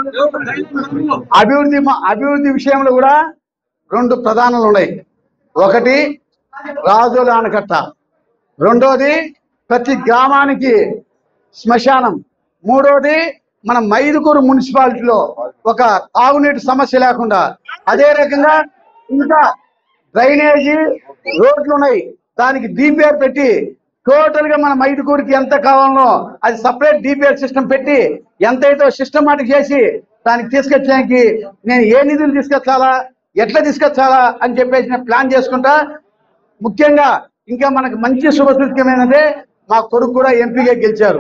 అభివృద్ధి విషయంలో కూడా రెండు ప్రధానాలు ఉన్నాయి. ఒకటి రాజోల ఆనకట్ట, రెండోది ప్రతి గ్రామానికి శ్మశానం, మూడోది మన మైదుకూరు మున్సిపాలిటీలో ఒక తాగునీటి సమస్య లేకుండా, అదే రకంగా ఇంకా డ్రైనేజీ రోడ్లు ఉన్నాయి, దానికి డిపిఆర్ పెట్టి టోటల్ గా మన మైదుకూరుకి ఎంత కావాలనో అది సపరేట్ డిపిఆర్ సిస్టమ్ పెట్టి ఎంతైతే సిస్టమాటిక్ చేసి దానికి తీసుకొచ్చడానికి నేను ఏ నిధులు తీసుకొచ్చాలా, ఎట్లా తీసుకొచ్చాలా అని చెప్పేసి ప్లాన్ చేసుకుంటా. ముఖ్యంగా ఇంకా మనకు మంచి శుభసూచకం ఏంటంటే మా కొడుకు కూడా ఎంపీగా గెలిచారు.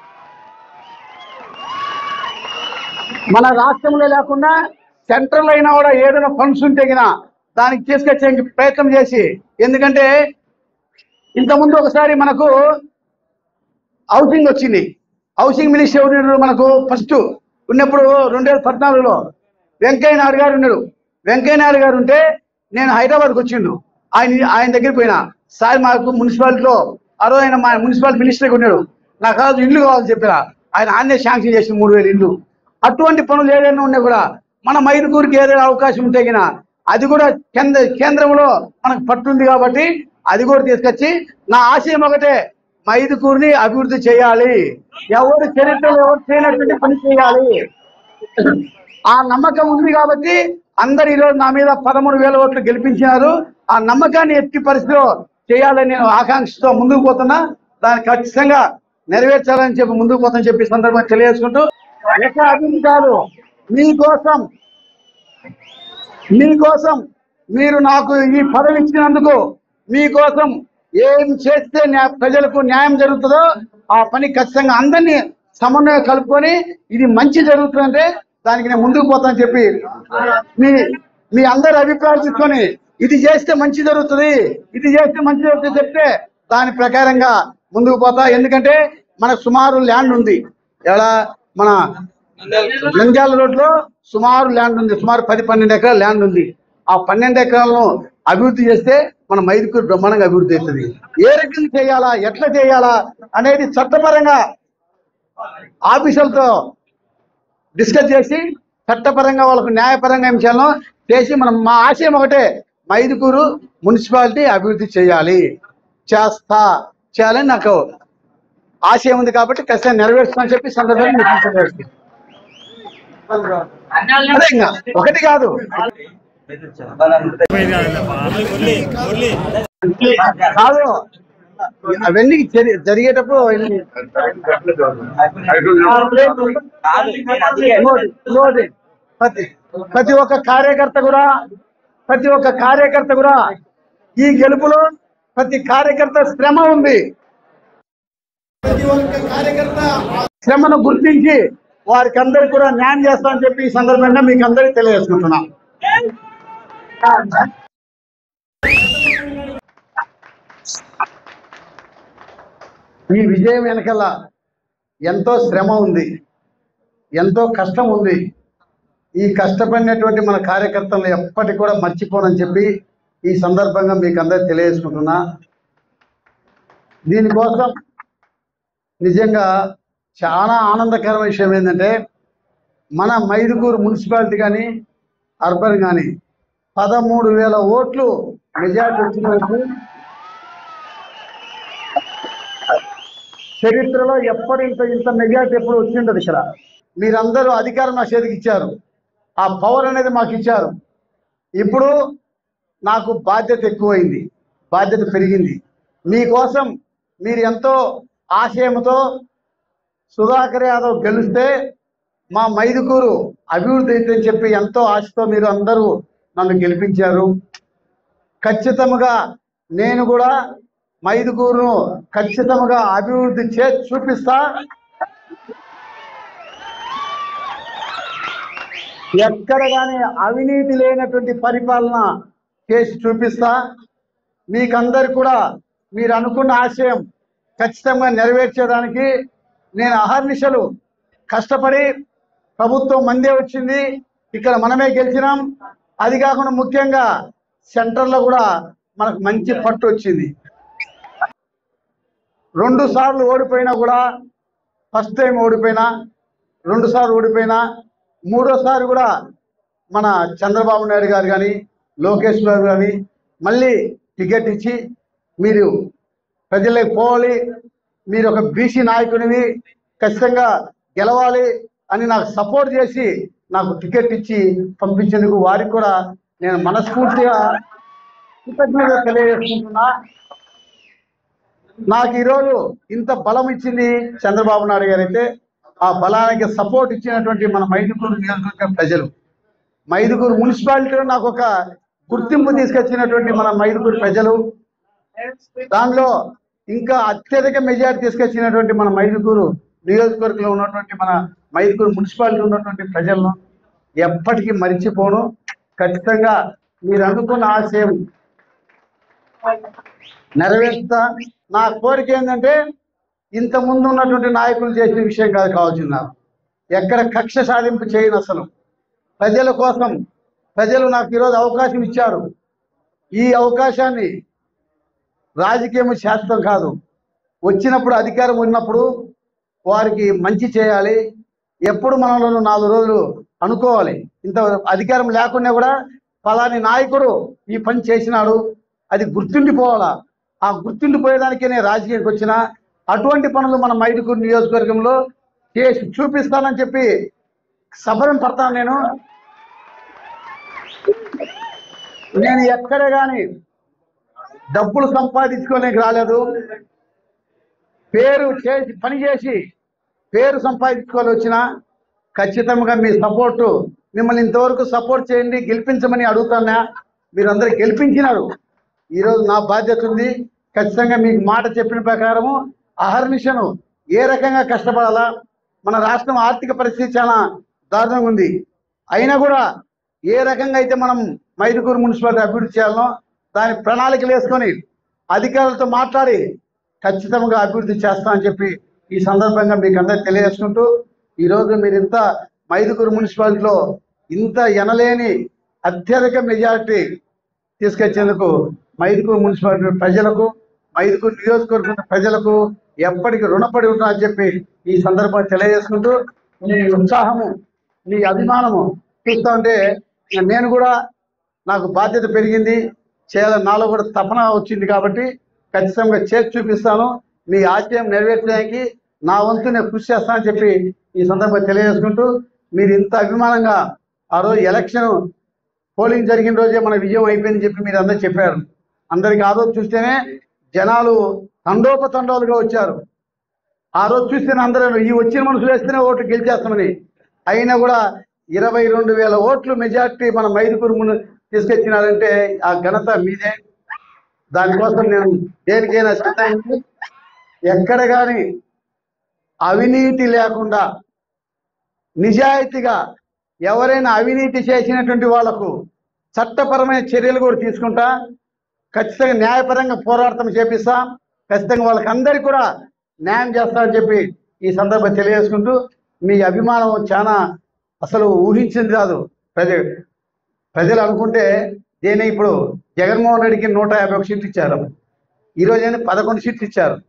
మన రాష్ట్రంలో లేకుండా సెంట్రల్ అయినా కూడా ఏదైనా ఫండ్స్ ఉంటే దానికి తీసుకొచ్చే ప్రయత్నం చేసి, ఎందుకంటే ఇంతకుముందు ఒకసారి మనకు హౌసింగ్ వచ్చింది, హౌసింగ్ మినిస్టర్ ఉన్నాడు మనకు ఫస్ట్ ఉన్నప్పుడు 2014లో వెంకయ్య నాయుడు గారు ఉన్నాడు. వెంకయ్య నాయుడు గారు ఉంటే నేను హైదరాబాద్కి వచ్చిండు, ఆయన దగ్గరికి పోయినా, సార్ మాకు మున్సిపాలిటీలో ఆయన మా మున్సిపాలిటీ మినిస్టర్గా ఉన్నాడు, నాకు కాదు ఇల్లు కావాలని చెప్పినా ఆయన ఆన్నే శాంక్షన్ చేసిన 3000 ఇల్లు. అటువంటి పనులు ఏదైనా ఉన్నా కూడా మన మైదుకూరుకి ఏదైనా అవకాశం ఉంటే అది కూడా కేంద్రంలో మనకు పట్టుంది కాబట్టి అది కూడా తీసుకొచ్చి నా ఆశయం ఒకటే, మైదుకూరుని అభివృద్ధి చేయాలి, ఎవరు చరిత్రలో ఎవరు చేయనటువంటి పని చేయాలి. ఆ నమ్మకం ఉంది కాబట్టి అందరు ఈరోజు నా మీద 13,000 ఓట్లు గెలిపించినారు. ఆ నమ్మకాన్ని ఎట్టి పరిస్థితిలో చేయాలని నేను ఆకాంక్షతో ముందుకు పోతున్నా. దాన్ని ఖచ్చితంగా నెరవేర్చాలని చెప్పి ముందుకు పోతానని చెప్పి సందర్భంగా తెలియజేసుకుంటూ, ఎక్కడ అభివృద్ధి కాదు, మీకోసం మీరు నాకు ఈ పదవి ఇచ్చినందుకు మీకోసం ఏం చేస్తే ప్రజలకు న్యాయం జరుగుతుందో ఆ పని ఖచ్చితంగా అందరినీ సమన్వయం కలుపుకొని ఇది మంచి జరుగుతుందంటే దానికి నేను ముందుకు పోతానని చెప్పి మీ అందరి అభిప్రాయం తీసుకొని ఇది చేస్తే మంచి జరుగుతుంది, ఇది చేస్తే మంచి జరుగుతుంది చెప్తే దాని ప్రకారంగా ముందుకు పోతా. ఎందుకంటే మనకు సుమారు ల్యాండ్ ఉంది, ఎలా మన నంద్యాల రోడ్లో సుమారు ల్యాండ్ ఉంది, సుమారు 10-12 ఎకరాల ల్యాండ్ ఉంది. ఆ 12 ఎకరాలను అభివృద్ధి చేస్తే మన మైదుకూరు బ్రహ్మాండంగా అభివృద్ధి అవుతుంది. ఏ రకంగా చేయాలా, ఎట్లా చేయాలా అనేది చట్టపరంగా ఆఫీసర్లతో డిస్కస్ చేసి చట్టపరంగా వాళ్ళకు న్యాయపరంగా ఏం చేయాలో చేసి మా ఆశయం ఒకటే, మైదుకూరు మున్సిపాలిటీ అభివృద్ధి చేయాలని నాకు ఆశయం ఉంది కాబట్టి ఖచ్చితంగా నెరవేరుస్తామని చెప్పి సందర్భంగా అదే ఇంకా ఒకటి కాదు కాదు అవన్నీ జరిగేటప్పుడు ప్రతి ఒక్క కార్యకర్త కూడా ఈ గెలుపులో ప్రతి కార్యకర్త శ్రమ ఉంది. ప్రతి ఒక్క కార్యకర్త శ్రమను గుర్తించి వారికి అందరికి కూడా న్యాయం చేస్తామని చెప్పి ఈ సందర్భంగా మీకు అందరికీ తెలియజేసుకుంటున్నాం. ఈ విజయం వెనకాల ఎంతో శ్రమ ఉంది, ఎంతో కష్టం ఉంది. ఈ కష్టపడినటువంటి మన కార్యకర్తలను ఎప్పటికి కూడా మర్చిపోనని చెప్పి ఈ సందర్భంగా మీకు అందరికి తెలియజేసుకుంటున్నా. దీనికోసం నిజంగా చాలా ఆనందకరమైన విషయం ఏంటంటే మన మైదుకూరు మున్సిపాలిటీ కానీ అర్బన్ కానీ 13,000 ఓట్లు మెజార్టీ వచ్చినప్పుడు చరిత్రలో ఎప్పుడు ఇంత మెజార్టీ ఎప్పుడు వచ్చిండదు. ఇక్కడ మీరందరూ అధికారం నా చేతికి ఇచ్చారు, ఆ పవర్ అనేది మాకు ఇచ్చారు. ఇప్పుడు నాకు బాధ్యత ఎక్కువైంది, బాధ్యత పెరిగింది. మీకోసం మీరు ఎంతో ఆశయంతో సుధాకర్ యాదవ్ గెలిస్తే మా మైదుకూరు అభివృద్ధి అవుతుందని చెప్పి ఎంతో ఆశతో మీరు అందరూ నన్ను గెలిపించారు. ఖచ్చితంగా నేను కూడా మైదుకూరును ఖచ్చితంగా అభివృద్ధి చేసి చూపిస్తా. ఎక్కడ కానీ అవినీతి లేనటువంటి పరిపాలన చేసి చూపిస్తా. మీకందరు కూడా మీరు అనుకున్న ఆశయం ఖచ్చితంగా నెరవేర్చేదానికి నేను అహర్నిశలు కష్టపడి, ప్రభుత్వం మందే వచ్చింది, ఇక్కడ మనమే గెలిచినాం. అది కాకుండా ముఖ్యంగా సెంటర్లో కూడా మనకు మంచి పట్టు వచ్చింది. 2 సార్లు ఓడిపోయినా కూడా, ఫస్ట్ టైం ఓడిపోయినా, 2 సార్లు ఓడిపోయినా మూడోసారి కూడా మన చంద్రబాబు నాయుడు గారు కానీ లోకేష్ గారు కానీ మళ్ళీ టికెట్ ఇచ్చి మీరు ప్రజలకు పోవాలి, మీరు ఒక బీసీ నాయకునివి, ఖచ్చితంగా గెలవాలి అని నాకు సపోర్ట్ చేసి నాకు టికెట్ ఇచ్చి పంపించేందుకు వారికి కూడా నేను మనస్ఫూర్తిగా కృతజ్ఞతలు తెలియజేసుకుంటున్నా. నాకు ఈరోజు ఇంత బలం ఇచ్చింది చంద్రబాబు నాయుడు గారు అయితే, ఆ బలానికి సపోర్ట్ ఇచ్చినటువంటి మన మైదుకూరు నియోజకవర్గ ప్రజలు, మైదుకూరు మున్సిపాలిటీలో నాకు ఒక గుర్తింపు తీసుకొచ్చినటువంటి మన మైదుకూరు ప్రజలు, దానిలో ఇంకా అత్యధిక మెజారిటీ తీసుకొచ్చినటువంటి మన మైదుకూరు నియోజకవర్గంలో ఉన్నటువంటి మన మైదుకూరు మున్సిపాలిటీ ఉన్నటువంటి ప్రజలను ఎప్పటికీ మరిచిపోను. ఖచ్చితంగా మీరు అనుకున్న ఆశయం నెరవేర్చుతా. నా కోరిక ఏంటంటే ఇంతకుముందు ఉన్నటువంటి నాయకులు చేసిన విషయం కాదు కావాల్సింది. నాకు ఎక్కడ కక్ష సాధింపు చేయను. అసలు ప్రజల కోసం ప్రజలు నాకు ఈరోజు అవకాశం ఇచ్చారు. ఈ అవకాశాన్ని రాజకీయం శాశ్వతం కాదు. వచ్చినప్పుడు అధికారం ఉన్నప్పుడు వారికి మంచి చేయాలి. ఎప్పుడు మనలో 4 రోజులు అనుకోవాలి. ఇంత అధికారం లేకుండా కూడా ఫలాని నాయకుడు ఈ పని చేసినాడు, అది గుర్తుండిపోవాలా. ఆ గుర్తుండిపోయేదానికే నేను రాజకీయానికి వచ్చిన. అటువంటి పనులు మన మైదుకూరు నియోజకవర్గంలో చేసి చూపిస్తానని చెప్పి సఫలం పడతాను. నేను ఎక్కడ కానీ డబ్బులు సంపాదించుకోలేక రాలేదు. పేరు చేసి పని చేసి పేరు సంపాదించుకోవాలి వచ్చిన. ఖచ్చితంగా మీ సపోర్టు, మిమ్మల్ని ఇంతవరకు సపోర్ట్ చేయండి, గెలిపించమని అడుగుతున్నా. మీరందరూ గెలిపించినారు. ఈరోజు నా బాధ్యత ఉంది. ఖచ్చితంగా మీకు మాట చెప్పిన ప్రకారము అహర్నిశను ఏ రకంగా కష్టపడాలా. మన రాష్ట్రం ఆర్థిక పరిస్థితి చాలా దారుణంగా ఉంది. అయినా కూడా ఏ రకంగా అయితే మనం మైదుకూరు మున్సిపాలిటీ అభివృద్ధి చేయాలనో దాని ప్రణాళికలు వేసుకొని అధికారులతో మాట్లాడి ఖచ్చితంగా అభివృద్ధి చేస్తామని చెప్పి ఈ సందర్భంగా మీకు అందరికి తెలియజేసుకుంటూ, ఈరోజు మీరు ఇంత మైదుకూరు మున్సిపాలిటీలో ఇంత ఎనలేని అత్యధిక మెజారిటీ తీసుకొచ్చేందుకు మైదుకూరు మున్సిపాలిటీ ప్రజలకు, మైదుకూరు నియోజకవర్గ ప్రజలకు ఎప్పటికీ రుణపడి ఉంటామని చెప్పి ఈ సందర్భంగా తెలియజేసుకుంటూ, మీ ఉత్సాహము, మీ అభిమానము చూస్తూ ఉంటే నేను కూడా నాకు బాధ్యత పెరిగింది, చేయాలని నాలో కూడా తపన వచ్చింది. కాబట్టి ఖచ్చితంగా చేసి చూపిస్తాను. మీ ఆశయం నెరవేర్చడానికి నా వంతు నేను కృషి చేస్తానని చెప్పి ఈ సందర్భంగా తెలియజేసుకుంటూ, మీరు ఇంత అభిమానంగా ఆ రోజు ఎలక్షన్ పోలింగ్ జరిగిన రోజే మన విజయం అయిపోయిందని చెప్పి మీరు అందరూ చెప్పారు. అందరికి ఆ రోజు చూస్తేనే జనాలు తండోపతండాలుగా వచ్చారు. ఆ రోజు చూస్తేనే అందరూ ఈ వచ్చిన మనుషులు వేస్తేనే ఓట్లు గెలిచేస్తామని. అయినా కూడా 22,000 ఓట్లు మెజార్టీ మన మైదుకూరు తీసుకొచ్చినారంటే ఆ ఘనత మీదే. దానికోసం నేను దేనికైనా సిద్ధంగా, ఎక్కడ కానీ అవినీతి లేకుండా నిజాయితీగా ఎవరైనా అవినీతి చేసినటువంటి వాళ్లకు చట్టపరమైన చర్యలు కూడా తీసుకుంటా. ఖచ్చితంగా న్యాయపరంగా పోరాటం చేపిస్తా. ఖచ్చితంగా వాళ్ళకి అందరికీ కూడా న్యాయం చేస్తామని చెప్పి ఈ సందర్భంగా తెలియజేసుకుంటూ, మీ అభిమానం చాలా అసలు ఊహించింది కాదు. ప్రజలు అనుకుంటే దేని ఇప్పుడు జగన్మోహన్ రెడ్డికి 151 సీట్లు ఇచ్చారు. ఈరోజు 11 సీట్లు ఇచ్చారు.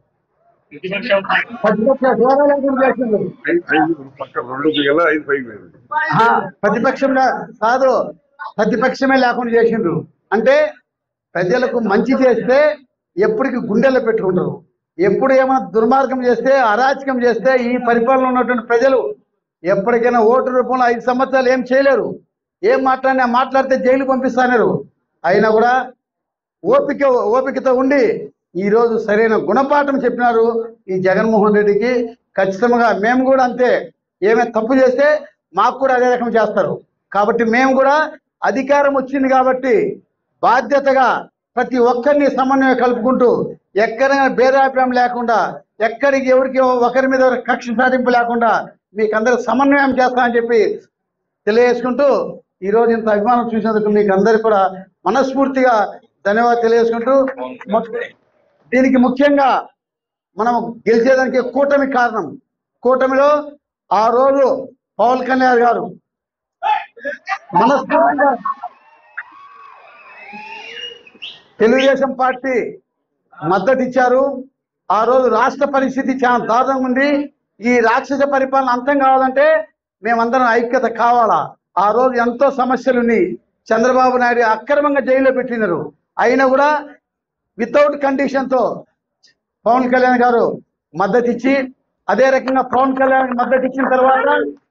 ప్రతిపక్షంగా కాదు, ప్రతిపక్షమే లేకుండా చేసిండ్రు. అంటే ప్రజలకు మంచి చేస్తే ఎప్పటికి గుండెల్లో పెట్టుకుంటారు. ఎప్పుడు ఏమైనా దుర్మార్గం చేస్తే, అరాచకం చేస్తే ఈ పరిపాలన ఉన్నటువంటి ప్రజలు ఎప్పటికైనా ఓటు రూపంలో 5 సంవత్సరాలు ఏం చేయలేరు. ఏం మాట్లాడితే జైలు పంపిస్తున్నారు. అయినా కూడా ఓపికతో ఉండి ఈరోజు సరైన గుణపాఠం చెప్పినారు ఈ జగన్మోహన్ రెడ్డికి. ఖచ్చితంగా మేము కూడా అంతే. ఏమైనా తప్పు చేస్తే మాకు కూడా అదే రకం చేస్తారు. కాబట్టి మేము కూడా అధికారం వచ్చింది కాబట్టి బాధ్యతగా ప్రతి ఒక్కరిని సమన్వయం కలుపుకుంటూ, ఎక్కడైనా భేదాభిప్రాయం లేకుండా, ఎక్కడికి ఎవరికి ఒకరి మీద కక్ష సాధింపు లేకుండా మీకు అందరూ సమన్వయం చేస్తామని చెప్పి తెలియజేసుకుంటూ, ఈరోజు ఇంత అభిమానం చూసినందుకు మీకు అందరికీ కూడా మనస్ఫూర్తిగా ధన్యవాదాలు తెలియజేసుకుంటూ, దీనికి ముఖ్యంగా మనం గెలిచేదానికి కూటమి కారణం. కూటమిలో ఆ రోజు పవన్ కళ్యాణ్ గారు మనస్ఫూర్తిగా తెలుగుదేశం పార్టీ మద్దతు ఇచ్చారు. ఆ రోజు రాష్ట్ర పరిస్థితి చాలా దారుణంగా ఉంది. ఈ రాక్షస పరిపాలన అంతం కావాలంటే మేమందరం ఐక్యత కావాలా. ఆ రోజు ఎంతో సమస్యలున్నాయి. చంద్రబాబు నాయుడు అక్రమంగా జైల్లో పెట్టినారు. అయినా కూడా వితౌట్ కండిషన్తో పవన్ కళ్యాణ్ గారు మద్దతు ఇచ్చి, అదే రకంగా పవన్ కళ్యాణ్ మద్దతు ఇచ్చిన తర్వాత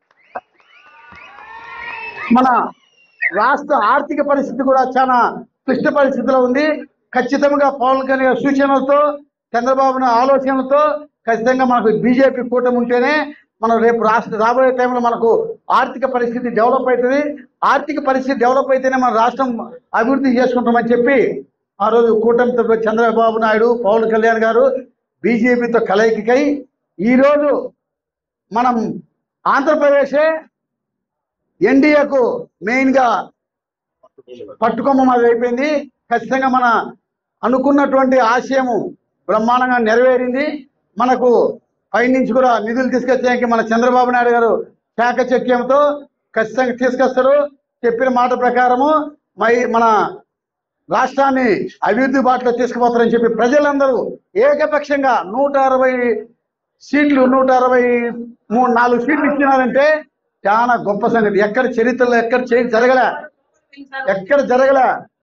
మన రాష్ట్ర ఆర్థిక పరిస్థితి కూడా చాలా క్లిష్ట పరిస్థితిలో ఉంది. ఖచ్చితంగా పవన్ కళ్యాణ్ సూచనలతో, చంద్రబాబు నాయుడు ఆలోచనలతో ఖచ్చితంగా మనకు బీజేపీ కూటమి ఉంటేనే మనం రేపు రాబోయే టైంలో మనకు ఆర్థిక పరిస్థితి డెవలప్ అవుతుంది. ఆర్థిక పరిస్థితి డెవలప్ అయితేనే మన రాష్ట్రం అభివృద్ధి చేసుకుంటామని చెప్పి ఆ రోజు కూటమితో చంద్రబాబు నాయుడు, పవన్ కళ్యాణ్ గారు బీజేపీతో కలయికై ఈరోజు మనం ఆంధ్రప్రదేశే ఎన్డీఏకు మెయిన్గా పట్టుకొమ్మ అయిపోయింది. ఖచ్చితంగా మన అనుకున్నటువంటి ఆశయము బ్రహ్మాండంగా నెరవేరింది. మనకు పైనుంచి కూడా నిధులు తీసుకొచ్చేకి మన చంద్రబాబు నాయుడు గారు చాకచక్యంతో ఖచ్చితంగా తీసుకొస్తారు. చెప్పిన మాట ప్రకారము మన రాష్ట్రాన్ని అభివృద్ధి బాటలో తీసుకుపోతారని చెప్పి ప్రజలందరూ ఏకపక్షంగా 160 సీట్లు 164 సీట్లు ఇచ్చినారంటే చాలా గొప్ప సంగతి. ఎక్కడ చరిత్రలో ఎక్కడ జరగలే.